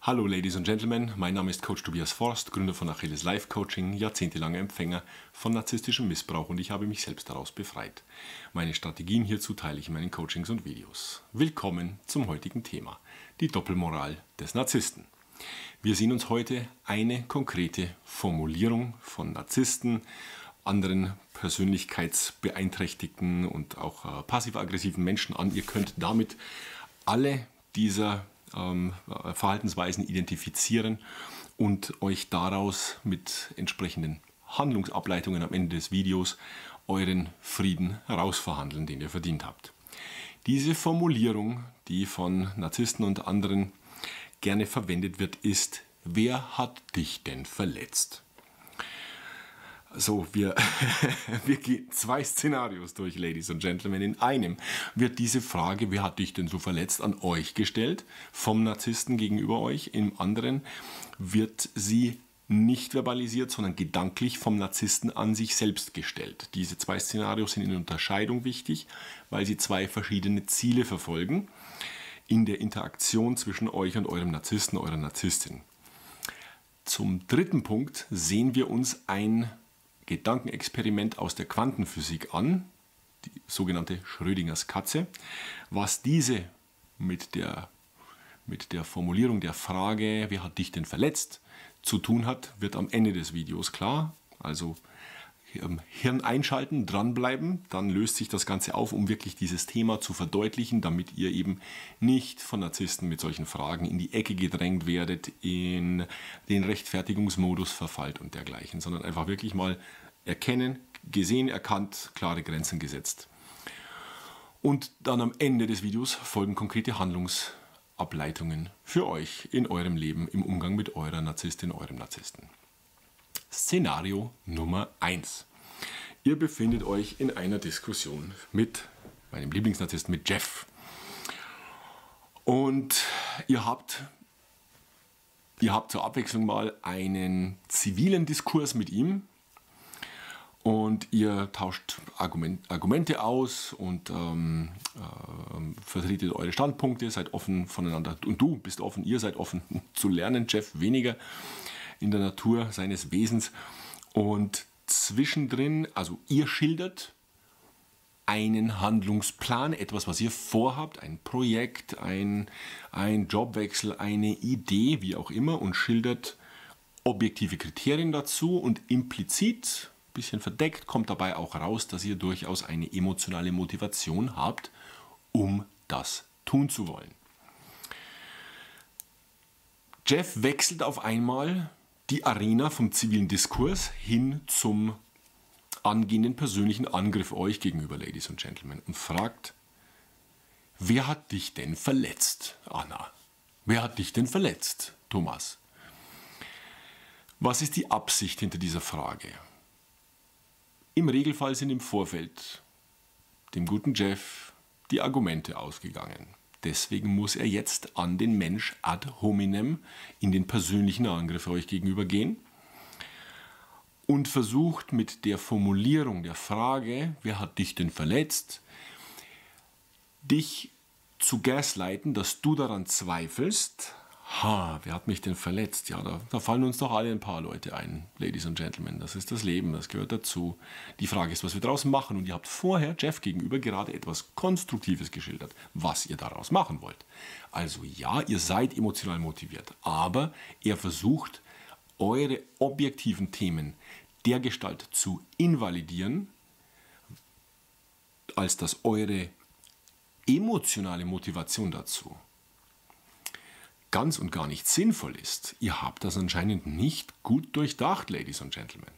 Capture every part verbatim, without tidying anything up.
Hallo Ladies und Gentlemen, mein Name ist Coach Tobias Forst, Gründer von Achilles Life Coaching, jahrzehntelanger Empfänger von narzisstischem Missbrauch und ich habe mich selbst daraus befreit. Meine Strategien hierzu teile ich in meinen Coachings und Videos. Willkommen zum heutigen Thema, die Doppelmoral des Narzissten. Wir sehen uns heute eine konkrete Formulierung von Narzissten, anderen persönlichkeitsbeeinträchtigten und auch äh, passiv-aggressiven Menschen an. Ihr könnt damit alle dieser ähm, Verhaltensweisen identifizieren und euch daraus mit entsprechenden Handlungsableitungen am Ende des Videos euren Frieden herausverhandeln, den ihr verdient habt. Diese Formulierung, die von Narzissten und anderen gerne verwendet wird, ist: Wer hat dich denn verletzt? So, wir, wir gehen zwei Szenarios durch, Ladies und Gentlemen. In einem wird diese Frage, wer hat dich denn so verletzt, an euch gestellt, vom Narzissten gegenüber euch. Im anderen wird sie nicht verbalisiert, sondern gedanklich vom Narzissten an sich selbst gestellt. Diese zwei Szenarios sind in Unterscheidung wichtig, weil sie zwei verschiedene Ziele verfolgen in der Interaktion zwischen euch und eurem Narzissten, eurer Narzisstin. Zum dritten Punkt sehen wir uns ein Gedankenexperiment aus der Quantenphysik an, die sogenannte Schrödingers Katze. Was diese mit der, mit der Formulierung der Frage, wer hat dich denn verletzt, zu tun hat, wird am Ende des Videos klar. Also Hirn einschalten, dranbleiben, dann löst sich das Ganze auf, um wirklich dieses Thema zu verdeutlichen, damit ihr eben nicht von Narzissten mit solchen Fragen in die Ecke gedrängt werdet, in den Rechtfertigungsmodus verfallt und dergleichen, sondern einfach wirklich mal erkennen, gesehen, erkannt, klare Grenzen gesetzt. Und dann am Ende des Videos folgen konkrete Handlungsableitungen für euch in eurem Leben, im Umgang mit eurer Narzisstin, eurem Narzissten. Szenario Nummer eins. Ihr befindet euch in einer Diskussion mit meinem Lieblingsnarzissten, mit Jeff. Und ihr habt, ihr habt zur Abwechslung mal einen zivilen Diskurs mit ihm. Und ihr tauscht Argument, Argumente aus und ähm, äh, vertretet eure Standpunkte, seid offen voneinander. Und du bist offen, ihr seid offen zu lernen, Jeff weniger in der Natur seines Wesens. Und zwischendrin, also ihr schildert einen Handlungsplan, etwas, was ihr vorhabt, ein Projekt, ein, ein Jobwechsel, eine Idee, wie auch immer, und schildert objektive Kriterien dazu und implizit, ein bisschen verdeckt, kommt dabei auch raus, dass ihr durchaus eine emotionale Motivation habt, um das tun zu wollen. Jeff wechselt auf einmal die Arena vom zivilen Diskurs hin zum angehenden persönlichen Angriff euch gegenüber, Ladies und Gentlemen, und fragt: Wer hat dich denn verletzt, Anna? Wer hat dich denn verletzt, Thomas? Was ist die Absicht hinter dieser Frage? Im Regelfall sind im Vorfeld dem guten Jeff die Argumente ausgegangen. Deswegen muss er jetzt an den Mensch ad hominem in den persönlichen Angriff euch gegenüber gehen und versucht mit der Formulierung der Frage, wer hat dich denn verletzt, dich zu gaslighten, dass du daran zweifelst. Ha, wer hat mich denn verletzt? Ja, da, da fallen uns doch alle ein paar Leute ein, Ladies und Gentlemen. Das ist das Leben, das gehört dazu. Die Frage ist, was wir daraus machen. Und ihr habt vorher Jeff gegenüber gerade etwas Konstruktives geschildert, was ihr daraus machen wollt. Also ja, ihr seid emotional motiviert, aber er versucht, eure objektiven Themen dergestalt zu invalidieren, als dass eure emotionale Motivation dazu ganz und gar nicht sinnvoll ist. Ihr habt das anscheinend nicht gut durchdacht, Ladies und Gentlemen.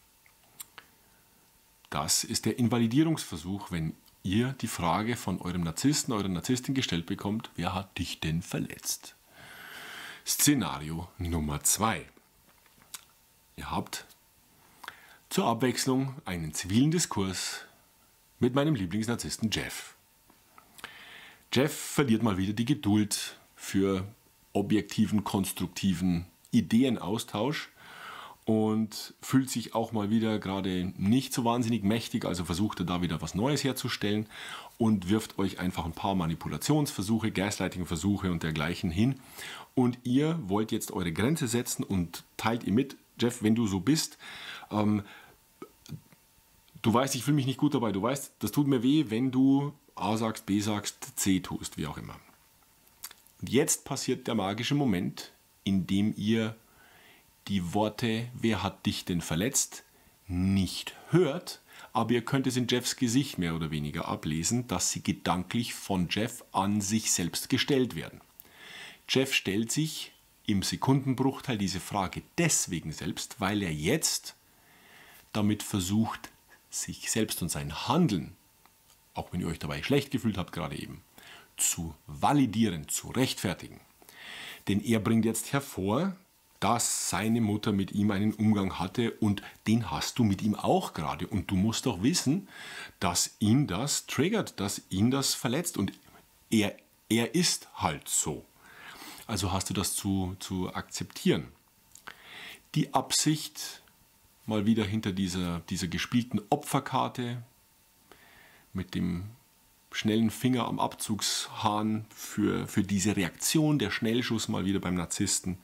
Das ist der Invalidierungsversuch, wenn ihr die Frage von eurem Narzissten, eurer Narzisstin gestellt bekommt: Wer hat dich denn verletzt? Szenario Nummer zwei. Ihr habt zur Abwechslung einen zivilen Diskurs mit meinem Lieblingsnarzissten Jeff. Jeff verliert mal wieder die Geduld für objektiven, konstruktiven Ideenaustausch und fühlt sich auch mal wieder gerade nicht so wahnsinnig mächtig, also versucht er da wieder was Neues herzustellen und wirft euch einfach ein paar Manipulationsversuche, Gaslighting-Versuche und dergleichen hin. Und ihr wollt jetzt eure Grenze setzen und teilt ihr mit, Jeff, wenn du so bist, ähm, du weißt, ich fühle mich nicht gut dabei, du weißt, das tut mir weh, wenn du A sagst, B sagst, C tust, wie auch immer. Und jetzt passiert der magische Moment, in dem ihr die Worte, wer hat dich denn verletzt, nicht hört, aber ihr könnt es in Jeffs Gesicht mehr oder weniger ablesen, dass sie gedanklich von Jeff an sich selbst gestellt werden. Jeff stellt sich im Sekundenbruchteil diese Frage deswegen selbst, weil er jetzt damit versucht, sich selbst und sein Handeln, auch wenn ihr euch dabei schlecht gefühlt habt gerade eben, zu validieren, zu rechtfertigen. Denn er bringt jetzt hervor, dass seine Mutter mit ihm einen Umgang hatte und den hast du mit ihm auch gerade. Und du musst doch wissen, dass ihn das triggert, dass ihn das verletzt und er, er ist halt so. Also hast du das zu, zu akzeptieren. Die Absicht, mal wieder hinter dieser, dieser gespielten Opferkarte mit dem schnellen Finger am Abzugshahn für, für diese Reaktion, der Schnellschuss mal wieder beim Narzissten.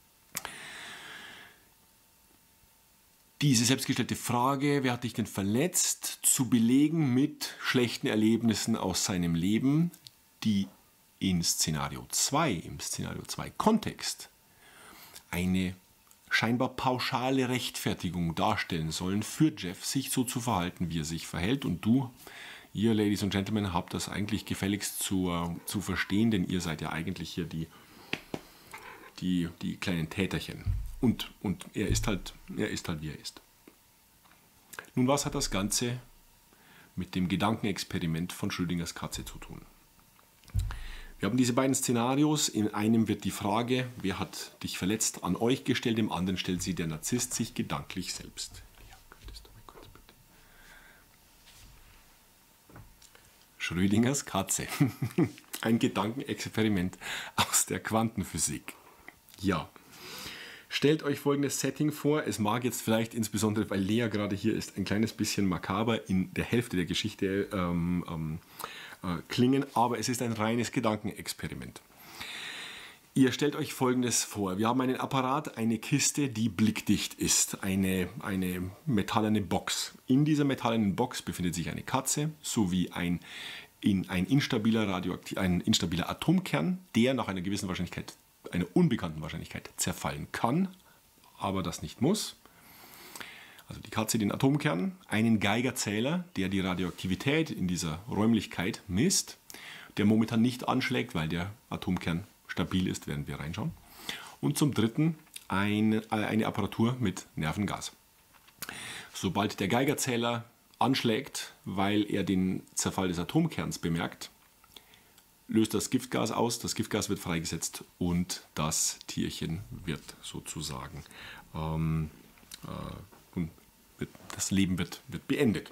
Diese selbstgestellte Frage, wer hat dich denn verletzt, zu belegen mit schlechten Erlebnissen aus seinem Leben, die in Szenario zwei, im Szenario zwei Kontext, eine scheinbar pauschale Rechtfertigung darstellen sollen, für Jeff sich so zu verhalten, wie er sich verhält. Und du, ihr Ladies und Gentlemen, habt das eigentlich gefälligst zu, äh, zu verstehen, denn ihr seid ja eigentlich hier die, die, die kleinen Täterchen. Und, und er ist halt, er ist halt, wie er ist. Nun, was hat das Ganze mit dem Gedankenexperiment von Schrödingers Katze zu tun? Wir haben diese beiden Szenarios. In einem wird die Frage, wer hat dich verletzt, an euch gestellt, im anderen stellt sie der Narzisst sich gedanklich selbst. Ja, könntest du mal kurz bitte. Schrödingers Katze. Ein Gedankenexperiment aus der Quantenphysik. Ja. Stellt euch folgendes Setting vor. Es mag jetzt vielleicht, insbesondere weil Lea gerade hier ist, ein kleines bisschen makaber in der Hälfte der Geschichte ähm, ähm, äh, klingen, aber es ist ein reines Gedankenexperiment. Ihr stellt euch Folgendes vor. Wir haben einen Apparat, eine Kiste, die blickdicht ist, eine, eine metallene Box. In dieser metallenen Box befindet sich eine Katze sowie ein, in, ein, instabiler Radioaktiv, ein instabiler Atomkern, der nach einer gewissen Wahrscheinlichkeit, einer unbekannten Wahrscheinlichkeit zerfallen kann, aber das nicht muss. Also die Katze, den Atomkern, einen Geigerzähler, der die Radioaktivität in dieser Räumlichkeit misst, der momentan nicht anschlägt, weil der Atomkern stabil ist, während wir reinschauen. Und zum Dritten eine, eine Apparatur mit Nervengas. Sobald der Geigerzähler anschlägt, weil er den Zerfall des Atomkerns bemerkt, löst das Giftgas aus, das Giftgas wird freigesetzt und das Tierchen wird sozusagen, ähm, äh, wird, das Leben wird, wird beendet.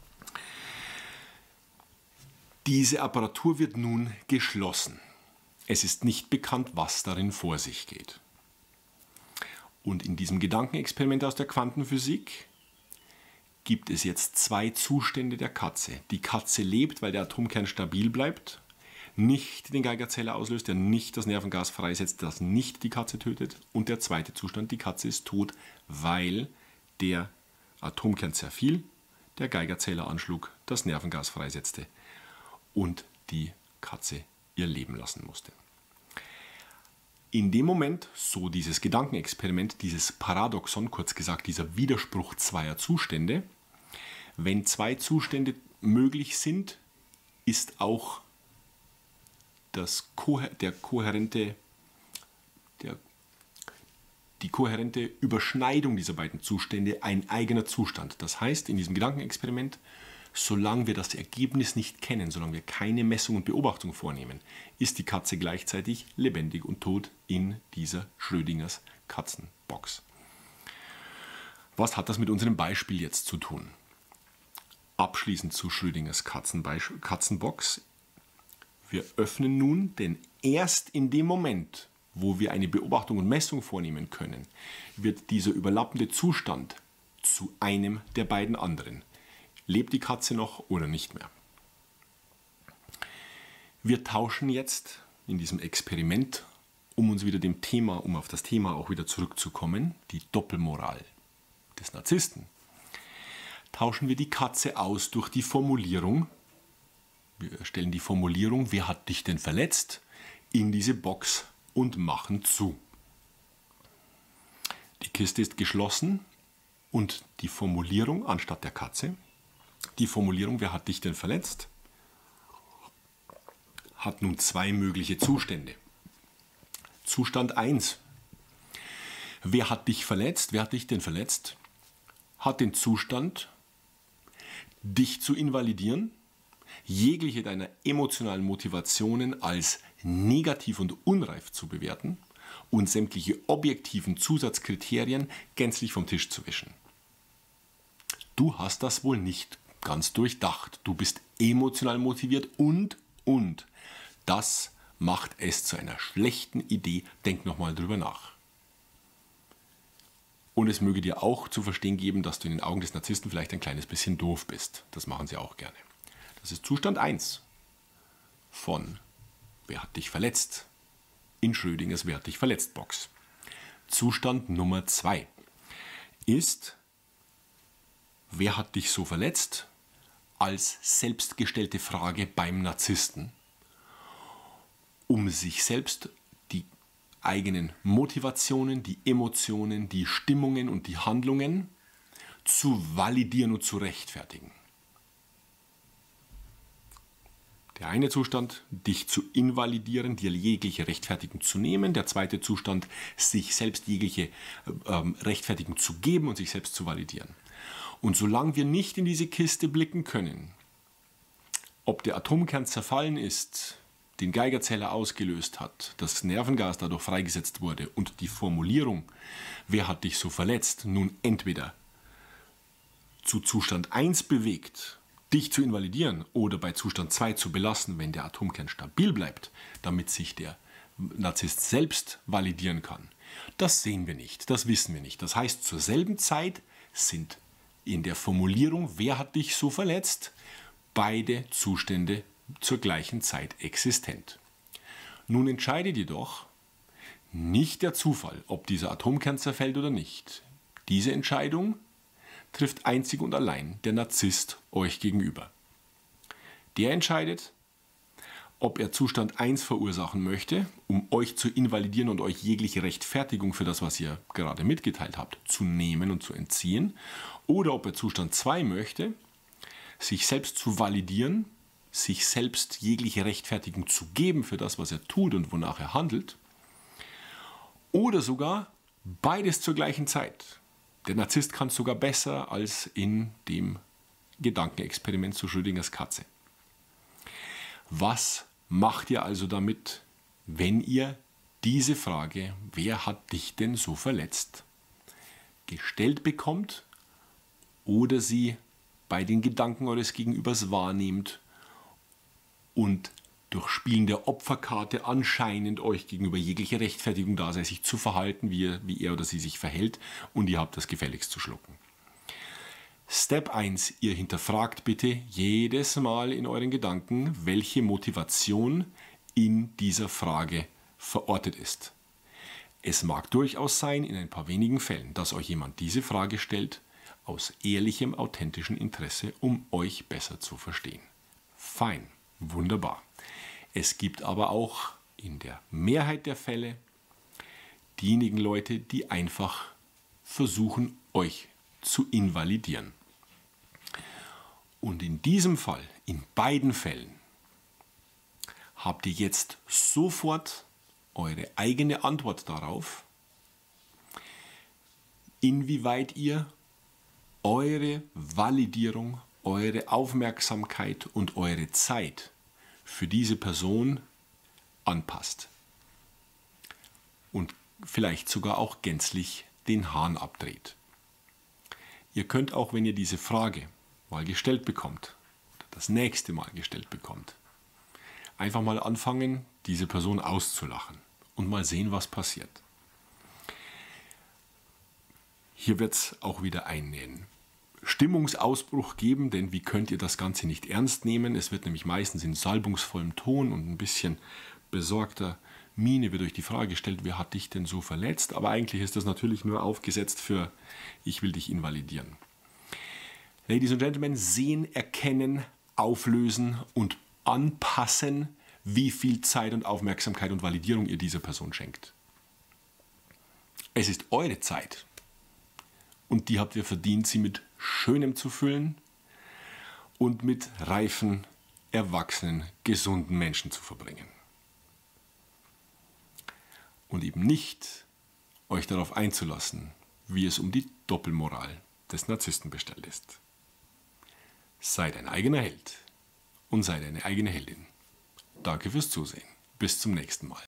Diese Apparatur wird nun geschlossen. Es ist nicht bekannt, was darin vor sich geht. Und in diesem Gedankenexperiment aus der Quantenphysik gibt es jetzt zwei Zustände der Katze. Die Katze lebt, weil der Atomkern stabil bleibt, nicht den Geigerzähler auslöst, der nicht das Nervengas freisetzt, das nicht die Katze tötet. Und der zweite Zustand, die Katze ist tot, weil der Atomkern zerfiel, der Geigerzähler anschlug, das Nervengas freisetzte und die Katze ihr Leben lassen musste. In dem Moment, so dieses Gedankenexperiment, dieses Paradoxon, kurz gesagt dieser Widerspruch zweier Zustände, wenn zwei Zustände möglich sind, ist auch das Koher- der kohärente, der, die kohärente Überschneidung dieser beiden Zustände ein eigener Zustand. Das heißt, in diesem Gedankenexperiment, solange wir das Ergebnis nicht kennen, solange wir keine Messung und Beobachtung vornehmen, ist die Katze gleichzeitig lebendig und tot in dieser Schrödingers Katzenbox. Was hat das mit unserem Beispiel jetzt zu tun? Abschließend zu Schrödingers Katzenbox. Wir öffnen nun, denn erst in dem Moment, wo wir eine Beobachtung und Messung vornehmen können, wird dieser überlappende Zustand zu einem der beiden anderen. Lebt die Katze noch oder nicht mehr? Wir tauschen jetzt in diesem Experiment, um uns wieder dem Thema, um auf das Thema auch wieder zurückzukommen, die Doppelmoral des Narzissten, tauschen wir die Katze aus durch die Formulierung, wir stellen die Formulierung, wer hat dich denn verletzt, in diese Box und machen zu. Die Kiste ist geschlossen und die Formulierung anstatt der Katze, die Formulierung, wer hat dich denn verletzt, hat nun zwei mögliche Zustände. Zustand eins. Wer hat dich verletzt? Wer hat dich denn verletzt? Hat den Zustand, dich zu invalidieren, jegliche deiner emotionalen Motivationen als negativ und unreif zu bewerten und sämtliche objektiven Zusatzkriterien gänzlich vom Tisch zu wischen. Du hast das wohl nicht ganz durchdacht. Du bist emotional motiviert und, und. Das macht es zu einer schlechten Idee. Denk nochmal drüber nach. Und es möge dir auch zu verstehen geben, dass du in den Augen des Narzissten vielleicht ein kleines bisschen doof bist. Das machen sie auch gerne. Das ist Zustand eins von wer hat dich verletzt? In Schrödingers Wer hat dich verletzt Box. Zustand Nummer zwei ist wer hat dich so verletzt? Als selbstgestellte Frage beim Narzissten, um sich selbst die eigenen Motivationen, die Emotionen, die Stimmungen und die Handlungen zu validieren und zu rechtfertigen. Der eine Zustand, dich zu invalidieren, dir jegliche Rechtfertigung zu nehmen. Der zweite Zustand, sich selbst jegliche ähm, Rechtfertigung zu geben und sich selbst zu validieren. Und solange wir nicht in diese Kiste blicken können, ob der Atomkern zerfallen ist, den Geigerzähler ausgelöst hat, das Nervengas dadurch freigesetzt wurde und die Formulierung, wer hat dich so verletzt, nun entweder zu Zustand eins bewegt, dich zu invalidieren oder bei Zustand zwei zu belassen, wenn der Atomkern stabil bleibt, damit sich der Narzisst selbst validieren kann. Das sehen wir nicht, das wissen wir nicht. Das heißt, zur selben Zeit sind in der Formulierung, wer hat dich so verletzt, beide Zustände zur gleichen Zeit existent. Nun entscheidet jedoch nicht der Zufall, ob dieser Atomkern zerfällt oder nicht. Diese Entscheidung trifft einzig und allein der Narzisst euch gegenüber. Der entscheidet, ob er Zustand eins verursachen möchte, um euch zu invalidieren und euch jegliche Rechtfertigung für das, was ihr gerade mitgeteilt habt, zu nehmen und zu entziehen, oder ob er Zustand zwei möchte, sich selbst zu validieren, sich selbst jegliche Rechtfertigung zu geben für das, was er tut und wonach er handelt, oder sogar beides zur gleichen Zeit. Der Narzisst kann es sogar besser als in dem Gedankenexperiment zu Schrödingers Katze. Was macht ihr also damit, wenn ihr diese Frage, wer hat dich denn so verletzt, gestellt bekommt oder sie bei den Gedanken eures Gegenübers wahrnehmt und durch Spielen der Opferkarte anscheinend euch gegenüber jegliche Rechtfertigung da sei, sich zu verhalten, wie er, wie er oder sie sich verhält, und ihr habt das gefälligst zu schlucken. Step eins, ihr hinterfragt bitte jedes Mal in euren Gedanken, welche Motivation in dieser Frage verortet ist. Es mag durchaus sein, in ein paar wenigen Fällen, dass euch jemand diese Frage stellt, aus ehrlichem, authentischem Interesse, um euch besser zu verstehen. Fein, wunderbar. Es gibt aber auch in der Mehrheit der Fälle diejenigen Leute, die einfach versuchen, euch zu invalidieren. Und in diesem Fall, in beiden Fällen, habt ihr jetzt sofort eure eigene Antwort darauf, inwieweit ihr eure Validierung, eure Aufmerksamkeit und eure Zeit für diese Person anpasst. Und vielleicht sogar auch gänzlich den Hahn abdreht. Ihr könnt auch, wenn ihr diese Frage mal gestellt bekommt, oder das nächste Mal gestellt bekommt, einfach mal anfangen, diese Person auszulachen und mal sehen, was passiert. Hier wird es auch wieder einen Stimmungsausbruch geben, denn wie könnt ihr das Ganze nicht ernst nehmen? Es wird nämlich meistens in salbungsvollem Ton und ein bisschen besorgter Miene wird euch die Frage gestellt, wer hat dich denn so verletzt? Aber eigentlich ist das natürlich nur aufgesetzt für ich will dich invalidieren. Ladies and Gentlemen, sehen, erkennen, auflösen und anpassen, wie viel Zeit und Aufmerksamkeit und Validierung ihr dieser Person schenkt. Es ist eure Zeit und die habt ihr verdient, sie mit Schönem zu füllen und mit reifen, erwachsenen, gesunden Menschen zu verbringen. Und eben nicht euch darauf einzulassen, wie es um die Doppelmoral des Narzissten bestellt ist. Sei dein eigener Held und sei deine eigene Heldin. Danke fürs Zusehen. Bis zum nächsten Mal.